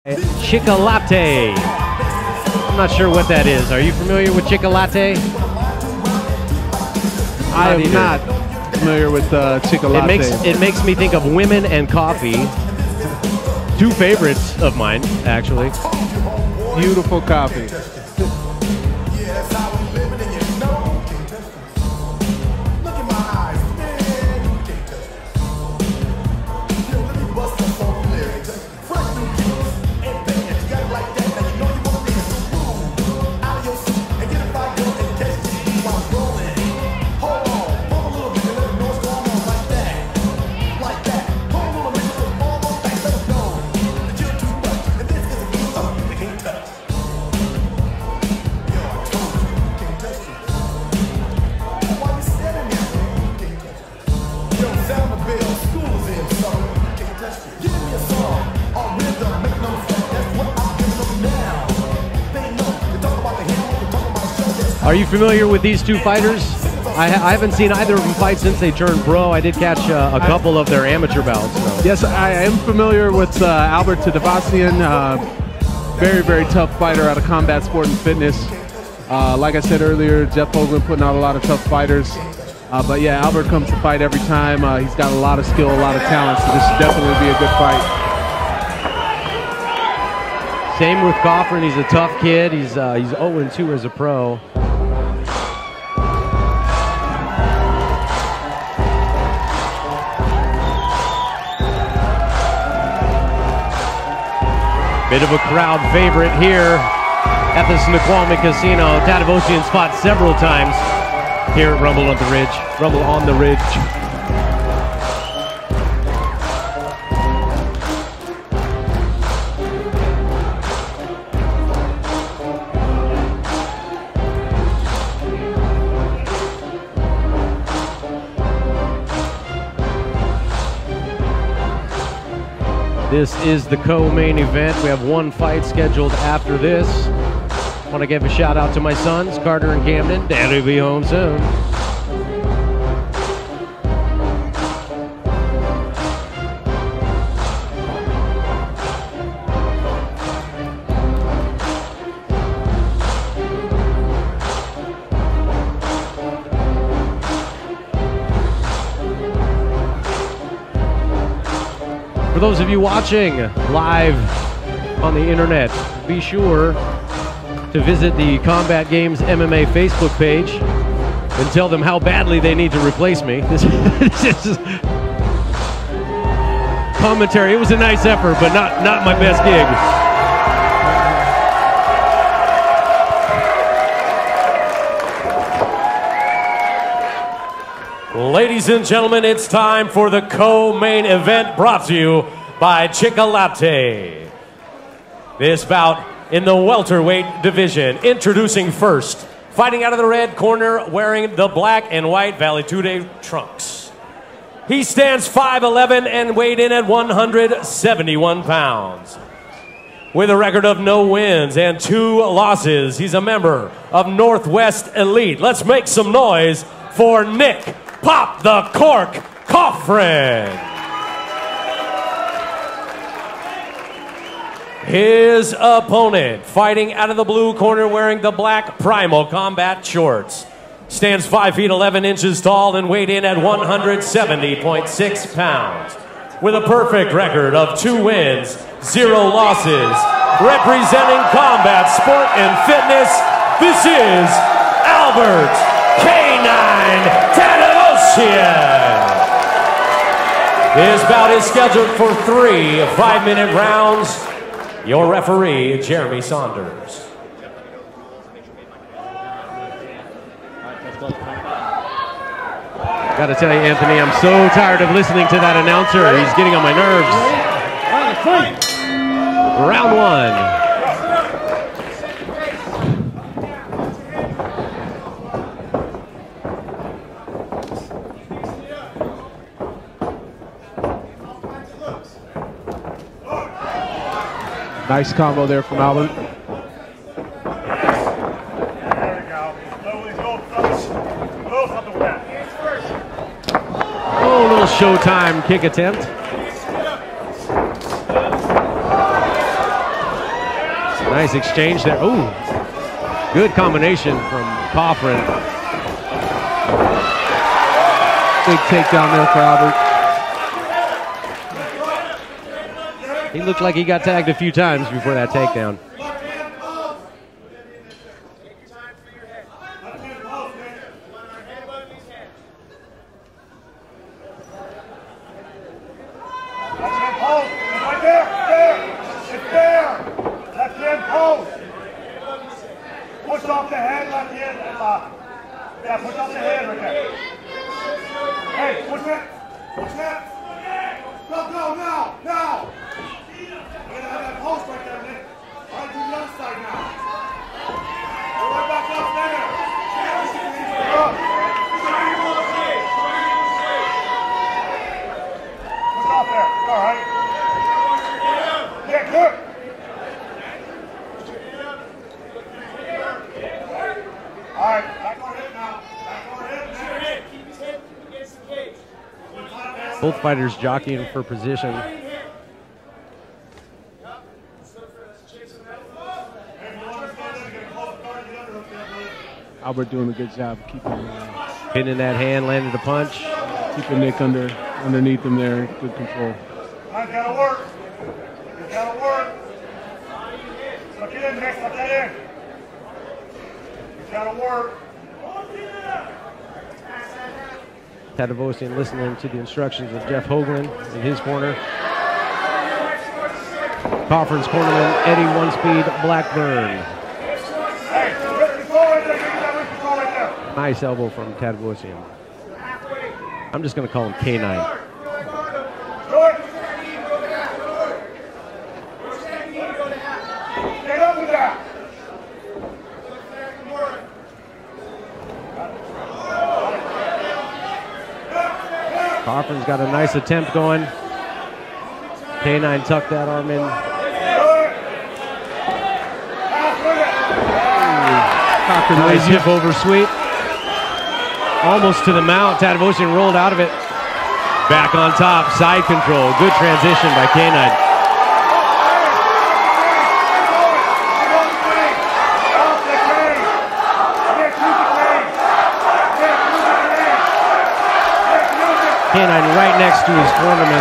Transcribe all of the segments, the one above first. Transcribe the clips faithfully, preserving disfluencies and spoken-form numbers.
Chocolate. I'm not sure what that is. Are you familiar with chocolate? I am not familiar with uh, chocolate. It makes it makes me think of women and coffee. Two favorites of mine, actually. Beautiful coffee. Are you familiar with these two fighters? I, ha I haven't seen either of them fight since they turned pro. I did catch uh, a couple of their amateur bouts. So. Yes, I am familiar with uh, Albert Tadevosyan. Uh, very, very tough fighter out of Combat Sport and Fitness. Uh, like I said earlier, Jeff Hoagland putting out a lot of tough fighters. Uh, but yeah, Albert comes to fight every time. Uh, he's got a lot of skill, a lot of talent, so this should definitely be a good fight. Same with Coughran. He's a tough kid. He's uh, he's oh and two as a pro. Bit of a crowd favorite here at the Snoqualmie Casino. Tadevosyan's fought several times here at Rumble on the Ridge. Rumble on the Ridge. This is the co-main event. We have one fight scheduled after this. I want to give a shout out to my sons, Carter and Camden. Daddy'll be home soon. For those of you watching live on the internet, be sure to visit the Combat Games M M A Facebook page and tell them how badly they need to replace me. This, this is commentary. It was a nice effort, but not, not my best gig. Ladies and gentlemen, it's time for the co-main event brought to you by Chocolate. This bout in the welterweight division. Introducing first, fighting out of the red corner, wearing the black and white Valitude trunks. He stands five eleven and weighed in at one hundred seventy-one pounds. With a record of no wins and two losses, he's a member of Northwest Elite. Let's make some noise for Nick Pop the Cork Coughran. His opponent, fighting out of the blue corner, wearing the black Primal Combat shorts, stands five feet eleven inches tall and weighed in at one hundred seventy point six pounds. With a perfect record of two wins, zero losses, representing Combat Sport and Fitness, this is Albert K nine Tadevosyan. This bout is scheduled for three five-minute rounds. Your referee, Jeremy Saunders. Gotta tell you, Anthony, I'm so tired of listening to that announcer. He's getting on my nerves. Round one. Nice combo there from Albert. Oh, a little Showtime kick attempt. Nice exchange there. Ooh, good combination from Coughran. Big takedown there for Albert. He looked like he got tagged a few times before that takedown. Both fighters jockeying for position. Albert doing a good job keeping uh, pinning that hand, landed a punch. Keeping Nick under underneath him there. Good control. I gotta work. You gotta work. Look it in, Nick. Look that in. You gotta work. Tadevosyan listening to the instructions of Jeff Hoagland in his corner. Coughran's cornerman, Eddie One Speed Blackburn. Nice elbow from Tadevosyan. I'm just going to call him K nine. Coughran's got a nice attempt going. K nine tucked that arm in. Coughran nice hip over sweep. Almost to the mount. Tadevosyan rolled out of it. Back on top. Side control. Good transition by K nine. K nine right next to his cornerman.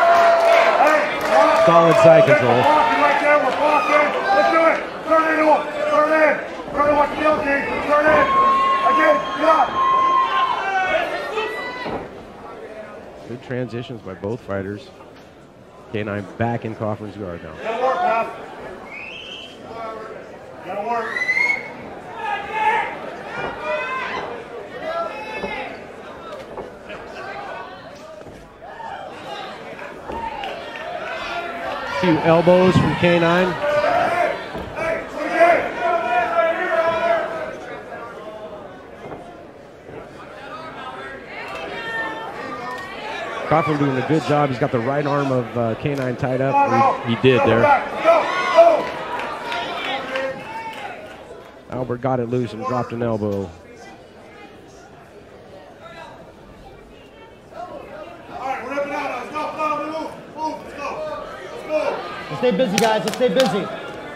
Solid side control. Right there, we're blocking. Let's do it. Turn into him. Turn in. Turn in what's guilty. Turn in. Again, stop. Good transitions by both fighters. K nine back in Coughran's guard now. Gotta work, Pop. Gotta work. Few elbows from K nine. Coughran doing a good job. He's got the right arm of uh, K nine tied up. He, he did there. Albert got it loose and dropped an elbow. Stay busy, guys. Let's stay busy.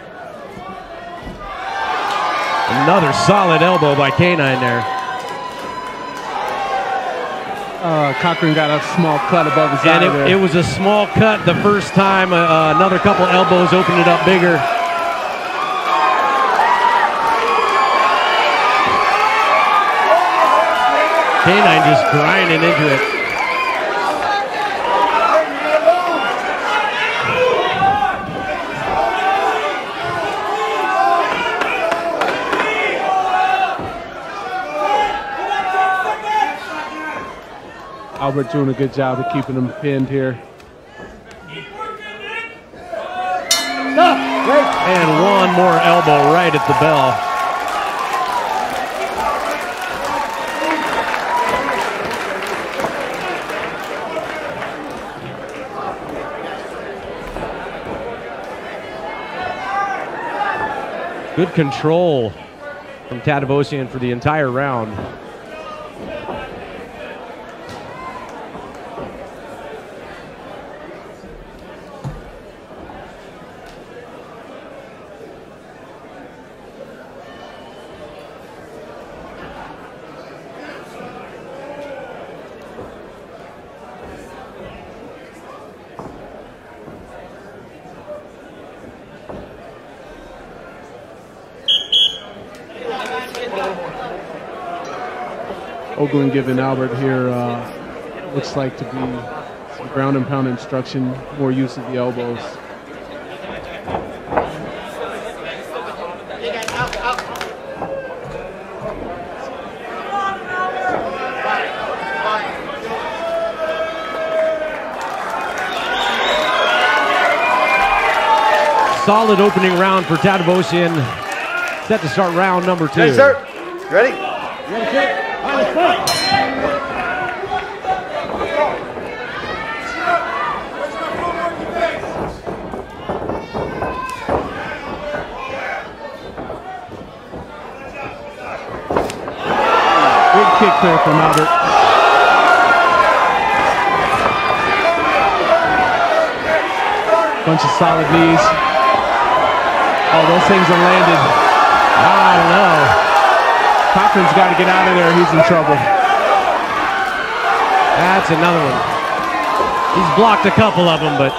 Another solid elbow by K nine there. Uh, Coughran got a small cut above his and eye it, there. it was a small cut the first time. Uh, uh, another couple elbows opened it up bigger. K nine just grinding into it. Albert doing a good job of keeping him pinned here. And one more elbow right at the bell. Good control from Tadevosyan for the entire round. Oakland giving Albert here uh, looks like to be some ground and pound instruction, more use of the elbows. Solid opening round for Tadevosyan. Set to start round number two. Ready, sir? Ready? Ready, sir? All right, let's fight. Big kick there from Albert. Bunch of solid knees. Oh, those things are landed. I don't know. Coughran's got to get out of there. He's in trouble. That's another one. He's blocked a couple of them, but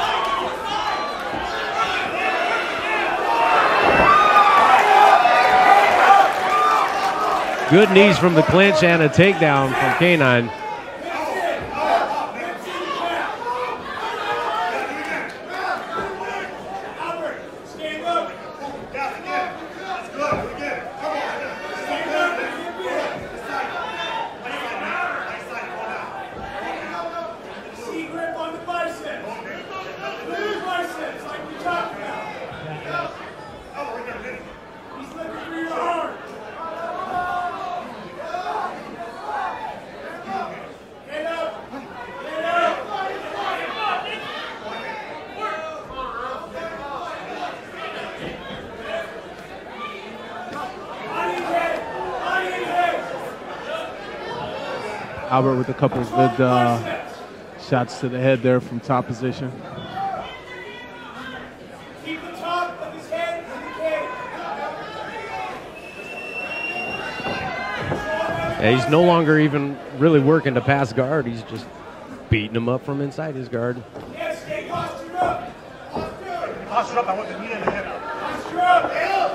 good knees from the clinch and a takedown from K nine. Albert with a couple of good uh, shots to the head there from top position. Keep the top of his head in the cage. Yeah, he's no longer even really working to pass guard. He's just beating him up from inside his guard. Yes, stay postured up. Postured up. I want the knee in the head. Posture up.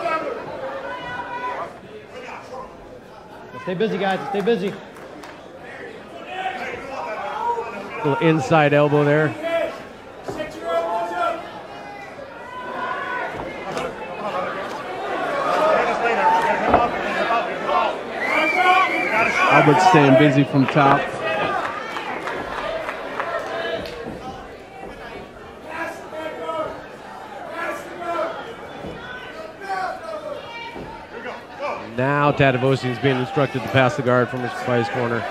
Stay busy, guys. Stay busy. Little inside elbow there. Set your elbows up. Albert staying busy from top. Now Tadevosyan's being instructed to pass the guard from his, by his corner.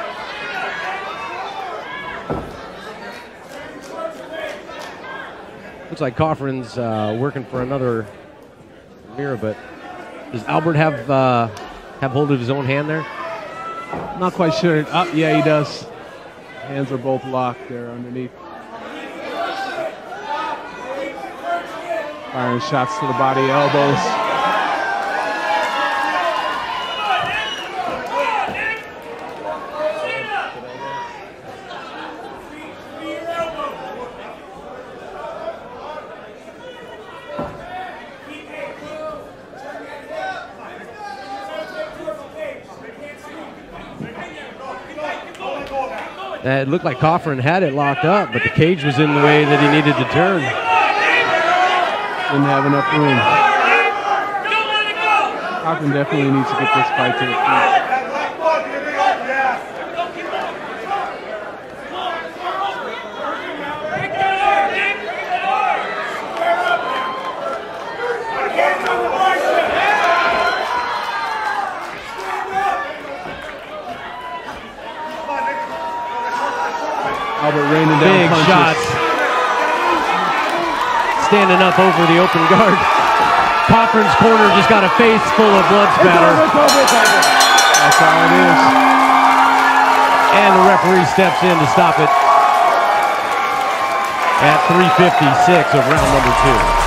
Looks like Coughran's uh, working for another mirror, but does Albert have uh, have hold of his own hand there? Not quite sure. Oh, yeah, he does. Hands are both locked there underneath. Firing shots to the body, elbows. Uh, it looked like Coughran had it locked up, but the cage was in the way that he needed to turn. Didn't have enough room. Coughran definitely needs to get this fight to the feet. Albert raining down Big punches. shots. Standing up over the open guard. Coughran's corner just got a face full of blood spatter. That's all it is. And the referee steps in to stop it at three fifty-six of round number two.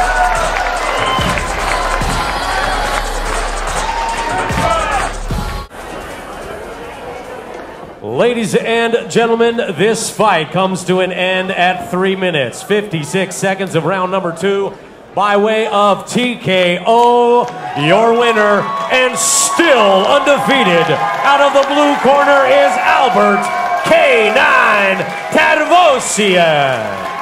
Ladies and gentlemen, this fight comes to an end at three minutes, fifty-six seconds of round number two. by way of T K O. Your winner and still undefeated out of the blue corner is Albert K nine Tadevosyan.